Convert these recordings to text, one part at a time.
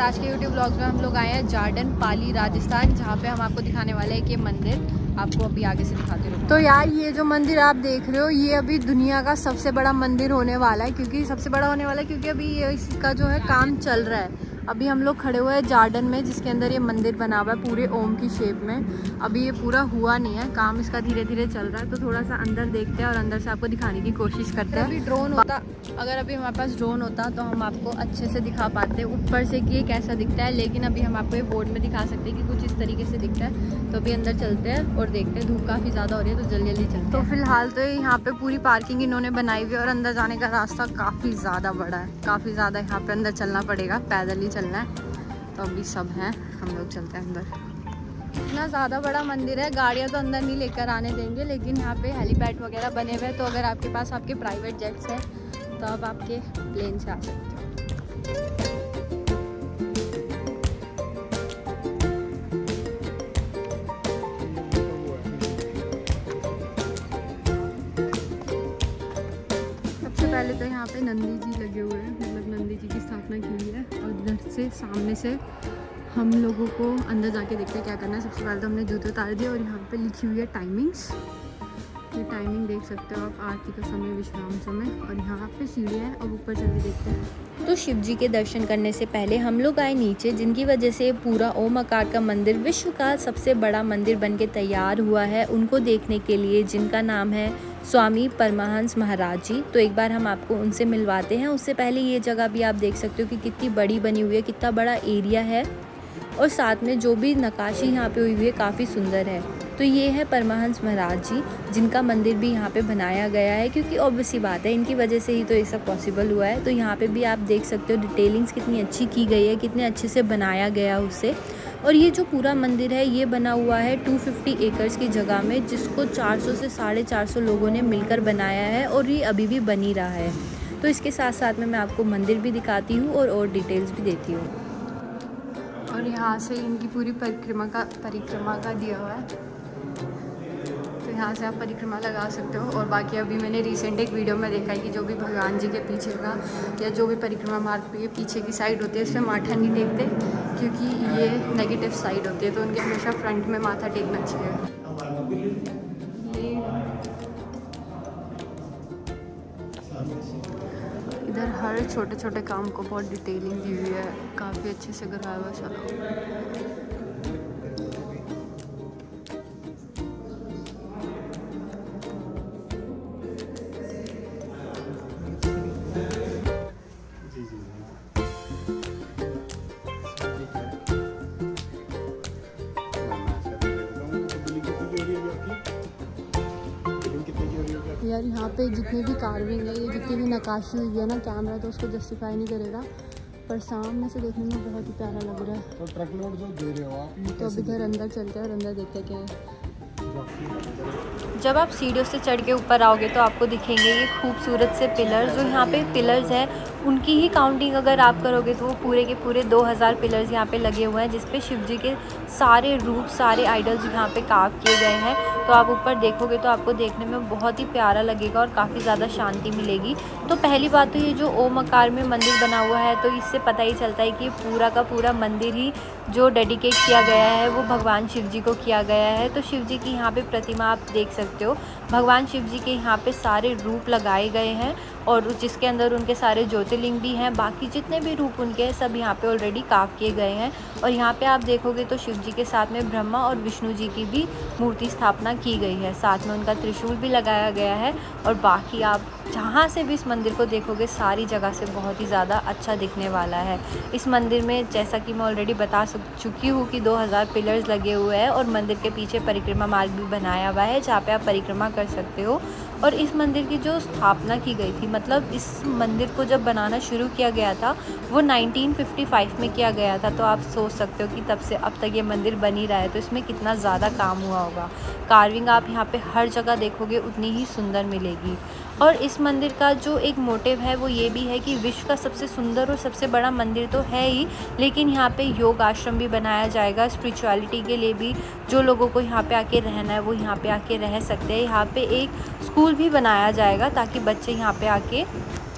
आज के YouTube blogs में हम लोग आए हैं जार्डन पाली राजस्थान, जहाँ पे हम आपको दिखाने वाले हैं कि मंदिर आपको अभी आगे से दिखाते रहो। तो यार ये जो मंदिर आप देख रहे हो ये अभी दुनिया का सबसे बड़ा मंदिर होने वाला है, क्योंकि सबसे बड़ा होने वाला है क्योंकि अभी ये इसका जो है काम चल रहा है। अभी हम लोग खड़े हुए हैं जार्डन में, जिसके अंदर ये मंदिर बना हुआ है पूरे ओम की शेप में। अभी ये पूरा हुआ नहीं है, काम इसका धीरे धीरे चल रहा है। तो थोड़ा सा अंदर देखते हैं और अंदर से आपको दिखाने की कोशिश करते हैं। अभी ड्रोन होता, अगर अभी हमारे पास ड्रोन होता तो हम आपको अच्छे से दिखा पाते हैं ऊपर से कि ये कैसा दिखता है, लेकिन अभी हम आपको ये बोर्ड में दिखा सकते हैं कि कुछ इस तरीके से दिखता है। तो अभी अंदर चलते हैं और देखते हैं, धूप काफ़ी ज़्यादा हो रही है तो जल्दी जल्दी चलते हैं। तो फिलहाल तो यहाँ पे पूरी पार्किंग इन्होंने बनाई हुई है और अंदर जाने का रास्ता काफ़ी ज़्यादा बड़ा है, काफ़ी ज़्यादा यहाँ पे अंदर चलना पड़ेगा, पैदल ही चलना है। तो अभी सब हैं, हम लोग चलते हैं अंदर। इतना ज़्यादा बड़ा मंदिर है, गाड़ियाँ तो अंदर नहीं लेकर आने देंगे, लेकिन यहाँ पे हेलीपैड वगैरह बने हुए हैं। तो अगर आपके पास आपके प्राइवेट जेट्स हैं तो आप आपके प्लेन से आ सकते हो। सबसे पहले तो यहाँ पे नंदी जी लगे हुए हैं, मतलब नंदी जी की स्थापना की हुई है। और इधर से सामने से हम लोगों को अंदर जाके देखते हैं क्या करना है। सबसे पहले तो हमने जूते उतार दिए और यहाँ पे लिखी हुई है टाइमिंग्स। ये टाइमिंग देख सकते हो आप, आरती का समय, विश्राम समय, और यहाँ पे सीढ़ियाँ है। अब ऊपर चल के देखते हैं। तो शिव जी के दर्शन करने से पहले हम लोग आए नीचे, जिनकी वजह से पूरा ओम आकार का मंदिर विश्व का सबसे बड़ा मंदिर बनके तैयार हुआ है, उनको देखने के लिए, जिनका नाम है स्वामी परमहंस महाराज जी। तो एक बार हम आपको उनसे मिलवाते हैं। उससे पहले ये जगह भी आप देख सकते हो कि कितनी बड़ी बनी हुई है, कितना बड़ा एरिया है, और साथ में जो भी नक्काशी यहाँ पे हुई हुई है काफ़ी सुंदर है। तो ये है परमहंस महाराज जी, जिनका मंदिर भी यहाँ पे बनाया गया है, क्योंकि ऑब्वियस सी बात है इनकी वजह से ही तो ये सब पॉसिबल हुआ है। तो यहाँ पे भी आप देख सकते हो डिटेलिंग्स कितनी अच्छी की गई है, कितने अच्छे से बनाया गया उसे। और ये जो पूरा मंदिर है ये बना हुआ है 250 एकर्स की जगह में, जिसको 400 से 450 लोगों ने मिलकर बनाया है, और ये अभी भी बन ही रहा है। तो इसके साथ साथ में मैं आपको मंदिर भी दिखाती हूँ और डिटेल्स भी देती हूँ। और यहाँ से इनकी पूरी परिक्रमा का दिया हुआ है, तो यहाँ से आप परिक्रमा लगा सकते हो। और बाकी अभी मैंने रिसेंट एक वीडियो में देखा है कि जो भी भगवान जी के पीछे का या जो भी परिक्रमा मार्ग के पीछे की साइड होती है, इस पर माथा नहीं टेकते, क्योंकि ये नेगेटिव साइड होती है। तो उनके हमेशा फ्रंट में माथा टेकना चाहिए। इधर हर छोटे छोटे काम को बहुत डिटेलिंग दी हुई है, काफ़ी अच्छे से कराया हुआ सारा। यार यहाँ पे जितनी भी कार्विंग है, ये जितनी भी नक्काशी हुई है ना, कैमरा तो उसको जस्टिफाई नहीं करेगा, पर सामने से देखने में बहुत ही प्यारा लग रहा है। तो ट्रक लोड जो दे रहे हो आप, तो अब इधर अंदर चलते हैं और अंदर देखते हैं क्या है। जब आप सीढ़ियों से चढ़ के ऊपर आओगे तो आपको दिखेंगे ये खूबसूरत से पिलर्स। जो यहाँ पे पिलर्स हैं उनकी ही काउंटिंग अगर आप करोगे तो वो पूरे के पूरे 2000 पिलर्स यहाँ पे लगे हुए हैं, जिसपे शिव जी के सारे रूप, सारे आइडल्स यहाँ पे कार्व किए गए हैं। तो आप ऊपर देखोगे तो आपको देखने में बहुत ही प्यारा लगेगा और काफ़ी ज़्यादा शांति मिलेगी। तो पहली बात तो ये जो ओम आकार में मंदिर बना हुआ है, तो इससे पता ही चलता है कि पूरा का पूरा मंदिर ही जो डेडिकेट किया गया है वो भगवान शिव जी को किया गया है। तो शिव जी की यहाँ पे प्रतिमा आप देख सकते हो, भगवान शिव जी के यहाँ पे सारे रूप लगाए गए हैं, और जिसके अंदर उनके सारे ज्योतिर्लिंग भी हैं। बाकी जितने भी रूप उनके हैं सब यहाँ पे ऑलरेडी कार्व किए गए हैं। और यहाँ पे आप देखोगे तो शिव जी के साथ में ब्रह्मा और विष्णु जी की भी मूर्ति स्थापना की गई है, साथ में उनका त्रिशूल भी लगाया गया है। और बाकी आप जहाँ से भी इस मंदिर को देखोगे सारी जगह से बहुत ही ज़्यादा अच्छा दिखने वाला है। इस मंदिर में जैसा कि मैं ऑलरेडी बता चुकी हूँ कि 2000 पिलर्स लगे हुए हैं, और मंदिर के पीछे परिक्रमा मार्ग भी बनाया हुआ है जहाँ पे आप परिक्रमा कर सकते हो। और इस मंदिर की जो स्थापना की गई थी, मतलब इस मंदिर को जब बनाना शुरू किया गया था वो 1955 में किया गया था। तो आप सोच सकते हो कि तब से अब तक ये मंदिर बन ही रहा है, तो इसमें कितना ज़्यादा काम हुआ होगा। कार्विंग आप यहाँ पे हर जगह देखोगे उतनी ही सुंदर मिलेगी। और इस मंदिर का जो एक मोटिव है वो ये भी है कि विश्व का सबसे सुंदर और सबसे बड़ा मंदिर तो है ही, लेकिन यहाँ पे योग आश्रम भी बनाया जाएगा स्पिरिचुअलिटी के लिए भी। जो लोगों को यहाँ पे आके रहना है वो यहाँ पे आके रह सकते हैं। यहाँ पे एक स्कूल भी बनाया जाएगा ताकि बच्चे यहाँ पे आके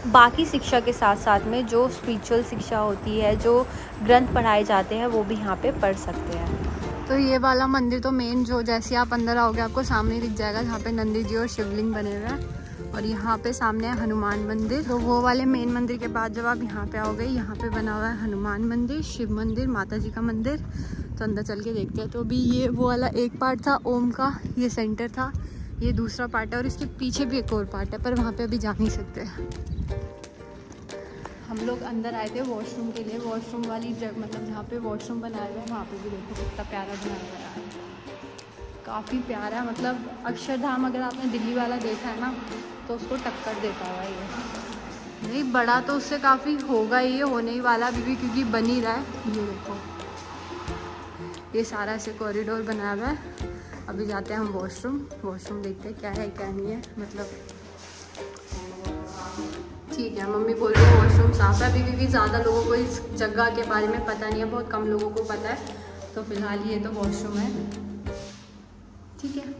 बाकी शिक्षा के साथ साथ में जो स्पिरिचुअल शिक्षा होती है, जो ग्रंथ पढ़ाए जाते हैं, वो भी यहाँ पे पढ़ सकते हैं। तो ये वाला मंदिर तो मेन जो जैसे आप अंदर आओगे आपको सामने दिख जाएगा, जहाँ पे नंदी जी और शिवलिंग बने हुए हैं। और यहाँ पे सामने है हनुमान मंदिर। तो वो वाले मेन मंदिर के बाद जब आप यहाँ पे आओगे, यहाँ पे बना हुआ है हनुमान मंदिर, शिव मंदिर, माता जी का मंदिर। तो अंदर चल के देखते हैं। तो अभी ये वो वाला एक पार्ट था ओम का, ये सेंटर था, ये दूसरा पार्ट है और इसके पीछे भी एक और पार्ट है, पर वहाँ पे अभी जा नहीं सकते। हम लोग अंदर आए थे वॉशरूम के लिए। वॉशरूम वाली जगह मतलब जहाँ पे वॉशरूम बनाया हुआ है वहाँ पे भी देखो कितना प्यारा बनाया हुआ है, काफ़ी प्यारा। मतलब अक्षरधाम अगर आपने दिल्ली वाला देखा है ना तो उसको टक्कर देता हुआ ये। नहीं बड़ा तो उससे काफ़ी होगा, ये होने ही वाला अभी भी क्योंकि बन ही रहा है। ये देखो ये सारा ऐसे कॉरिडोर बनाया हुआ है। अभी जाते हैं हम वॉशरूम देखते हैं क्या है क्या नहीं है। मतलब ठीक है, मम्मी बोल रही है वॉशरूम साफ है अभी, क्योंकि ज़्यादा लोगों को इस जगह के बारे में पता नहीं है, बहुत कम लोगों को पता है। तो फिलहाल ये तो वॉशरूम है, ठीक है।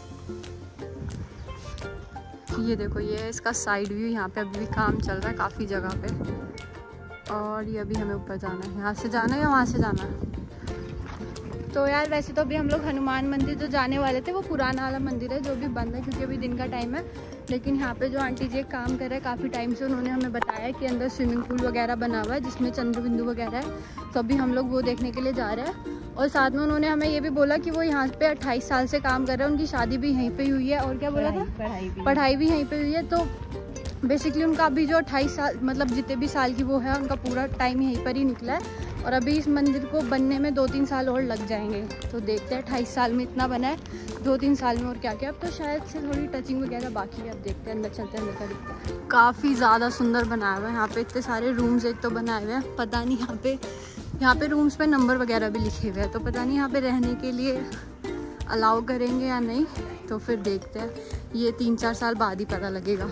ये देखो ये है इसका साइड व्यू। यहाँ पे अभी भी काम चल रहा है काफ़ी जगह पे। और ये अभी हमें ऊपर जाना है, यहाँ से जाना है या वहाँ से जाना है। तो यार वैसे तो अभी हम लोग हनुमान मंदिर जो जाने वाले थे वो पुराना वाला मंदिर है जो भी बंद है क्योंकि अभी दिन का टाइम है। लेकिन यहाँ पे जो आंटी जी काम कर रहे हैं काफ़ी टाइम से, उन्होंने हमें बताया कि अंदर स्विमिंग पूल वगैरह बना हुआ है जिसमें चंद्र बिंदु वगैरह है। तो अभी हम लोग वो देखने के लिए जा रहे हैं। और साथ में उन्होंने हमें ये भी बोला कि वो यहाँ पे 28 साल से काम कर रहे हैं, उनकी शादी भी यहीं पे हुई है। और क्या बोला था, पढ़ाई भी यहीं पे हुई है। तो बेसिकली उनका अभी जो 28 साल मतलब जितने भी साल की वो है उनका पूरा टाइम यहीं पर ही निकला है। और अभी इस मंदिर को बनने में 2-3 साल और लग जाएंगे। तो देखते हैं 28 साल में इतना बना है, 2-3 साल में और क्या क्या। अब तो शायद से थोड़ी टचिंग वगैरह बाकी है। अब देखते हैं अंदर चलते हैं, अंदर का दिखता है। काफ़ी ज़्यादा सुंदर बनाया हुआ है। यहाँ पे इतने सारे रूम्स एक तो बनाए हुए हैं, पता नहीं यहाँ पे रूम्स पे नंबर वगैरह भी लिखे हुए हैं। तो पता नहीं यहाँ पे रहने के लिए अलाउ करेंगे या नहीं, तो फिर देखते हैं। ये 3-4 साल बाद ही पता लगेगा।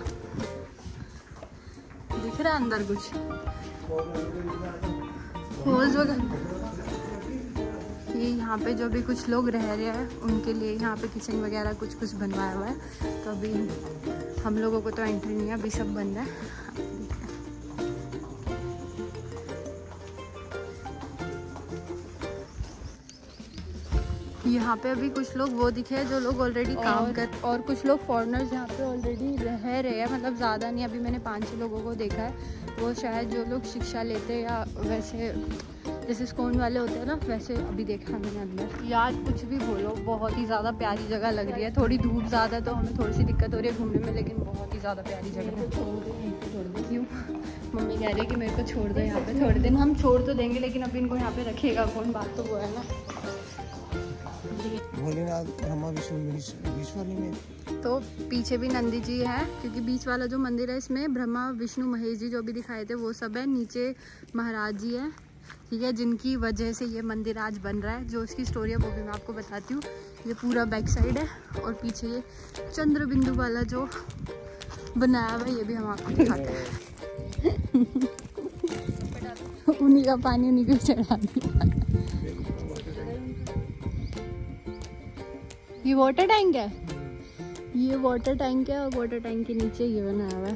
दिख रहा है अंदर कुछ होल्स वगैरह। ये यहाँ पे जो भी कुछ लोग रह रहे हैं उनके लिए यहाँ पे किचन वगैरह कुछ बनवाया हुआ है। तो अभी हम लोगों को तो एंट्री नहीं है, अभी सब बंद है। यहाँ पे अभी कुछ लोग वो दिखे हैं जो लोग ऑलरेडी काम कर, और कुछ लोग फॉरेनर्स यहाँ पे ऑलरेडी रह रहे हैं। मतलब ज़्यादा नहीं, अभी मैंने 5-6 लोगों को देखा है। वो शायद जो लोग शिक्षा लेते हैं या वैसे जैसे स्कूल वाले होते हैं ना, वैसे अभी देखा मैंने अंदर। यार कुछ भी बोलो, बहुत ही ज़्यादा प्यारी जगह लग रही है। थोड़ी धूप ज़्यादा तो हमें थोड़ी सी दिक्कत हो रही है घूमने में, लेकिन बहुत ही ज़्यादा प्यारी जगह है। छोड़ दो क्यों? मम्मी कह रही है कि मेरे को छोड़ दो यहाँ पे थोड़े दिन। हम छोड़ तो देंगे लेकिन अभी इनको यहाँ पे रखेगा कौन, बात तो वो है ना। भोलेनाथ ब्रह्मा विष्णु में तो पीछे भी नंदी जी है, क्योंकि बीच वाला जो मंदिर है इसमें ब्रह्मा विष्णु महेश जी जो भी दिखाए थे वो सब है। नीचे महाराज जी है, ठीक है, जिनकी वजह से ये मंदिर आज बन रहा है। जो इसकी स्टोरी है वो भी मैं आपको बताती हूँ। ये पूरा बैक साइड है और पीछे ये चंद्र बिंदु वाला जो बनाया हुआ है ये भी हम आपको दिखाते हैं। उन्हीं का पानी उन्हीं को चढ़ा दिया। ये वाटर टैंक है, ये वाटर टैंक है और वाटर टैंक के नीचे ये बनाया हुआ है।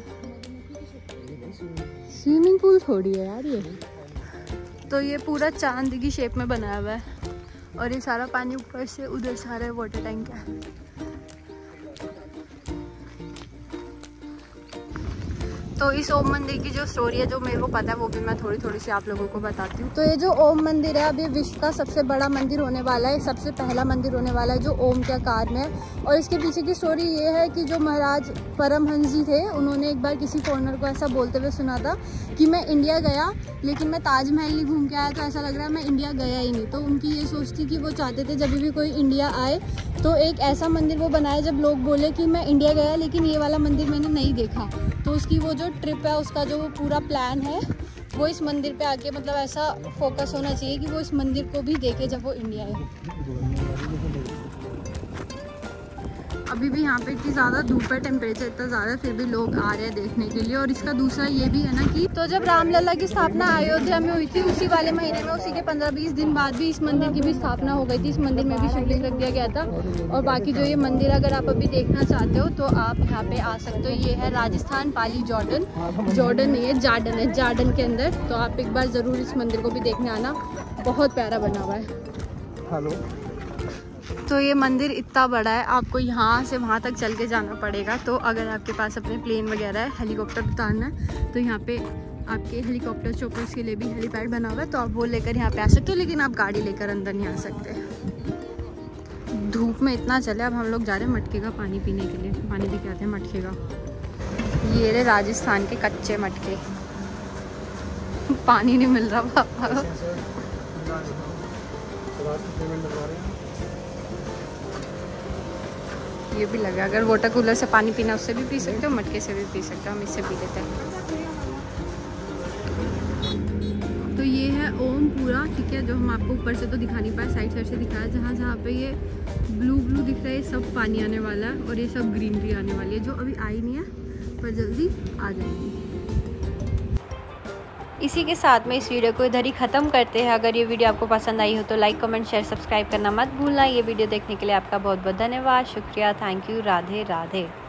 स्विमिंग पूल थोड़ी है यार ये। तो ये पूरा चांद की शेप में बनाया हुआ है और ये सारा पानी ऊपर से उधर से आ रहा है, वाटर टैंक है। तो इस ओम मंदिर की जो स्टोरी है जो मेरे को पता है वो भी मैं थोड़ी सी आप लोगों को बताती हूँ। तो ये जो ओम मंदिर है अभी विश्व का सबसे बड़ा मंदिर होने वाला है, सबसे पहला मंदिर होने वाला है जो ओम के आकार में है। और इसके पीछे की स्टोरी ये है कि जो महाराज परमहंस जी थे उन्होंने एक बार किसी फॉरेनर को ऐसा बोलते हुए सुना था कि मैं इंडिया गया लेकिन मैं ताजमहल नहीं घूम के आया, तो ऐसा लग रहा है मैं इंडिया गया ही नहीं। तो उनकी ये सोच थी कि वो चाहते थे जब भी कोई इंडिया आए तो एक ऐसा मंदिर वो बनाए जब लोग बोले कि मैं इंडिया गया लेकिन ये वाला मंदिर मैंने नहीं देखा। तो उसकी वो जो ट्रिप है उसका जो वो पूरा प्लान है वो इस मंदिर पे आके मतलब ऐसा फोकस होना चाहिए कि वो इस मंदिर को भी देखे जब वो इंडिया आए। अभी भी यहाँ पे इतनी ज़्यादा धूप है, टेम्परेचर इतना ज़्यादा, फिर भी लोग आ रहे हैं देखने के लिए। और इसका दूसरा ये भी है ना कि तो जब रामलला की स्थापना अयोध्या में हुई थी उसी वाले महीने में, उसी के 15-20 दिन बाद भी इस मंदिर की भी स्थापना हो गई थी। इस मंदिर में भी शिवलिंग रख दिया गया था। और बाकी जो ये मंदिर अगर आप अभी देखना चाहते हो तो आप यहाँ पे आ सकते हो। ये है राजस्थान पाली जॉर्डन, जॉर्डन नहीं है जार्डन है, जार्डन के अंदर। तो आप एक बार ज़रूर इस मंदिर को भी देखने आना, बहुत प्यारा बना हुआ है। हेलो। तो ये मंदिर इतना बड़ा है, आपको यहाँ से वहाँ तक चल के जाना पड़ेगा। तो अगर आपके पास अपने प्लेन वगैरह है, हेलीकॉप्टर उतारना है, तो यहाँ पे आपके हेलीकॉप्टर चोपर्स के लिए भी हेलीपैड बना हुआ है, तो आप वो लेकर यहाँ पे आ सकते हो। लेकिन आप गाड़ी लेकर अंदर नहीं आ सकते। धूप में इतना चले। अब हम लोग जा रहे हैं मटके का पानी पीने के लिए। पानी भी कहते हैं मटके का। ये रहे राजस्थान के कच्चे मटके। पानी नहीं मिल रहा पापा। ये भी लगा, अगर वाटर कूलर से पानी पीना उससे भी पी सकते हो, मटके से भी पी सकते हो। हम इससे पी लेते हैं। तो ये है ओम पूरा, ठीक है, जो हम आपको ऊपर से तो दिखा नहीं पाए, साइड साइड से दिखाया। जहाँ जहाँ पे ये ब्लू ब्लू दिख रहा है, सब पानी आने वाला है। और ये सब ग्रीनरी आने वाली है, जो अभी आई नहीं है पर जल्दी आ जाएगी। इसी के साथ में इस वीडियो को इधर ही ख़त्म करते हैं। अगर ये वीडियो आपको पसंद आई हो तो लाइक, कमेंट, शेयर, सब्सक्राइब करना मत भूलना। ये वीडियो देखने के लिए आपका बहुत बहुत धन्यवाद, शुक्रिया, थैंक यू, राधे राधे।